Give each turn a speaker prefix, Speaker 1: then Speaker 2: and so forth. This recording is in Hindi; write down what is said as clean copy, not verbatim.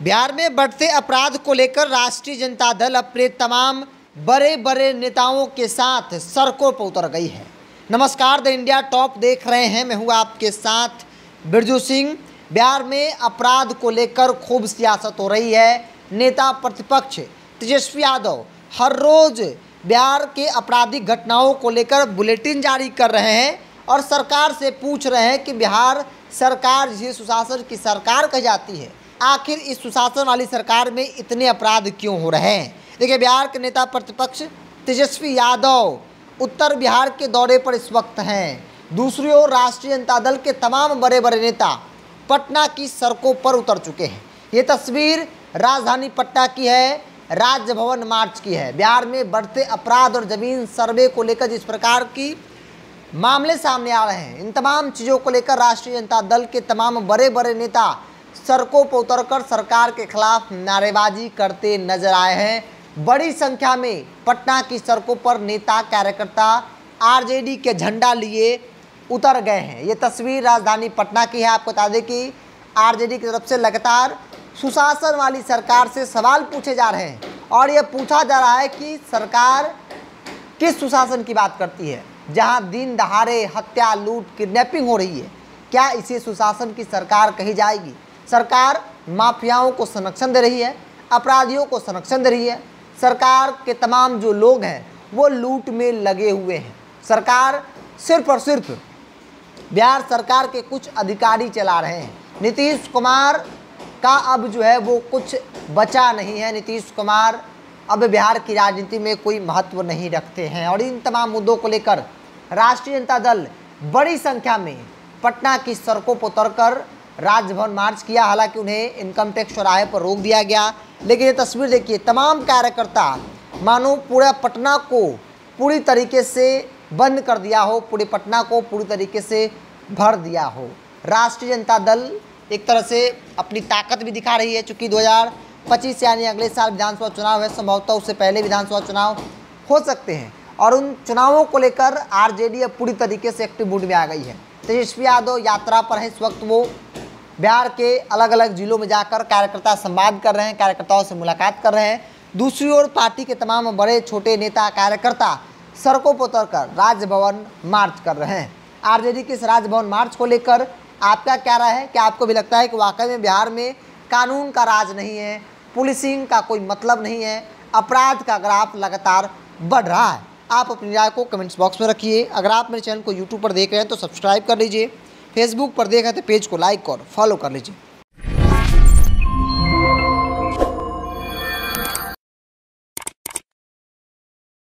Speaker 1: बिहार में बढ़ते अपराध को लेकर राष्ट्रीय जनता दल अपने तमाम बड़े बड़े नेताओं के साथ सड़कों पर उतर गई है। नमस्कार, द इंडिया टॉप देख रहे हैं, मैं हूं आपके साथ बिरजू सिंह। बिहार में अपराध को लेकर खूब सियासत हो रही है। नेता प्रतिपक्ष तेजस्वी यादव हर रोज़ बिहार के आपराधिक घटनाओं को लेकर बुलेटिन जारी कर रहे हैं और सरकार से पूछ रहे हैं कि बिहार सरकार जिसे सुशासन की सरकार कही जाती है, आखिर इस सुशासन वाली सरकार में इतने अपराध क्यों हो रहे हैं। देखिए, बिहार के नेता प्रतिपक्ष तेजस्वी यादव उत्तर बिहार के दौरे पर इस वक्त हैं। दूसरी ओर राष्ट्रीय जनता दल के तमाम बड़े बड़े नेता पटना की सड़कों पर उतर चुके हैं। ये तस्वीर राजधानी पटना की है, राजभवन मार्च की है। बिहार में बढ़ते अपराध और जमीन सर्वे को लेकर जिस प्रकार की मामले सामने आ रहे हैं, इन तमाम चीज़ों को लेकर राष्ट्रीय जनता दल के तमाम बड़े बड़े नेता सड़कों पर उतरकर सरकार के खिलाफ नारेबाजी करते नजर आए हैं। बड़ी संख्या में पटना की सड़कों पर नेता कार्यकर्ता आरजेडी के झंडा लिए उतर गए हैं। ये तस्वीर राजधानी पटना की है। आपको बता दें कि आरजेडी की तरफ से लगातार सुशासन वाली सरकार से सवाल पूछे जा रहे हैं और ये पूछा जा रहा है कि सरकार किस सुशासन की बात करती है, जहां दिन दहाड़े हत्या, लूट, किडनैपिंग हो रही है। क्या इसे सुशासन की सरकार कही जाएगी? सरकार माफियाओं को संरक्षण दे रही है, अपराधियों को संरक्षण दे रही है। सरकार के तमाम जो लोग हैं वो लूट में लगे हुए हैं। सरकार सिर्फ और सिर्फ बिहार सरकार के कुछ अधिकारी चला रहे हैं। नीतीश कुमार का अब जो है वो कुछ बचा नहीं है। नीतीश कुमार अब बिहार की राजनीति में कोई महत्व नहीं रखते हैं और इन तमाम मुद्दों को लेकर राष्ट्रीय जनता दल बड़ी संख्या में पटना की सड़कों पर उतरकर राजभवन मार्च किया। हालांकि उन्हें इनकम टैक्स चौराहे पर रोक दिया गया, लेकिन ये तस्वीर देखिए, तमाम कार्यकर्ता मानो पूरा पटना को पूरी तरीके से बंद कर दिया हो, पूरे पटना को पूरी तरीके से भर दिया हो। राष्ट्रीय जनता दल एक तरह से अपनी ताकत भी दिखा रही है, चूँकि 2025 यानी अगले साल विधानसभा चुनाव है। संभवतः उससे पहले विधानसभा चुनाव हो सकते हैं और उन चुनावों को लेकर आरजेडी अब पूरी तरीके से एक्टिव मूड में आ गई है। तेजस्वी यादव यात्रा पर है इस वक्त। वो बिहार के अलग अलग जिलों में जाकर कार्यकर्ता संवाद कर रहे हैं, कार्यकर्ताओं से मुलाकात कर रहे हैं। दूसरी ओर पार्टी के तमाम बड़े छोटे नेता कार्यकर्ता सड़कों पर उतरकर राजभवन मार्च कर रहे हैं। आरजेडी के इस राजभवन मार्च को लेकर आपका क्या राय है? क्या आपको भी लगता है कि वाकई में बिहार में कानून का राज नहीं है, पुलिसिंग का कोई मतलब नहीं है, अपराध का ग्राफ लगातार बढ़ रहा है? आप अपनी राय को कमेंट्स बॉक्स में रखिए। अगर आप मेरे चैनल को यूट्यूब पर देख रहे हैं तो सब्सक्राइब कर लीजिए, फेसबुक पर देख रहे हैं तो पेज को लाइक और फॉलो कर लीजिए।